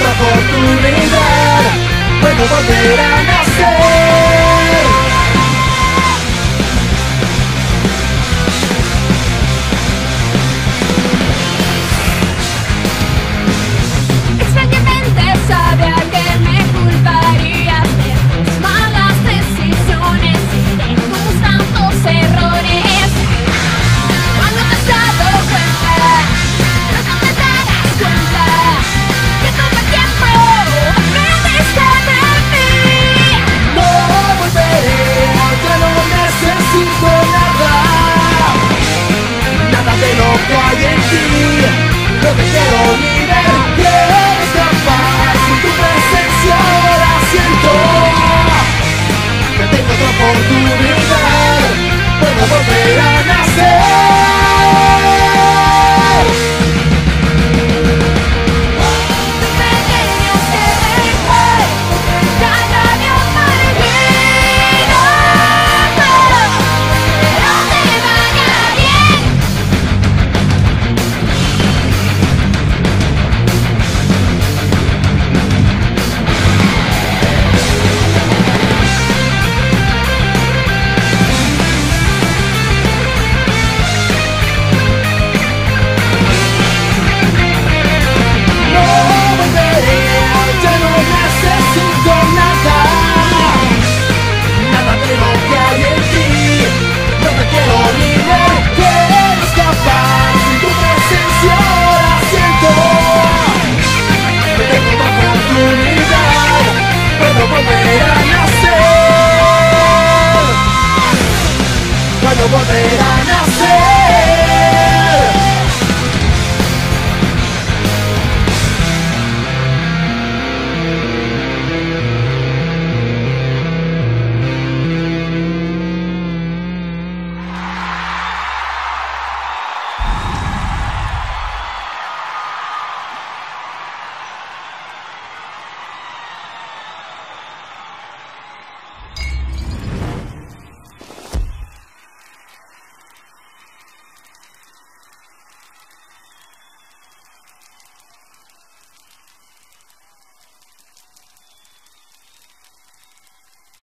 otra oportunidad, puedo volver a nacer. Extrañamente sabía que me culparías de tus malas decisiones y de tus tantos errores. Cuando te has dado cuenta, pronto te darás cuenta que todo el tiempo aprendiste de mí. No volveré, ya no necesito nada, nada de lo que hay en ti. No te quiero ni ver, quiero escapar sin tu presencia. Ahora siento que tengo otra oportunidad, puedo volver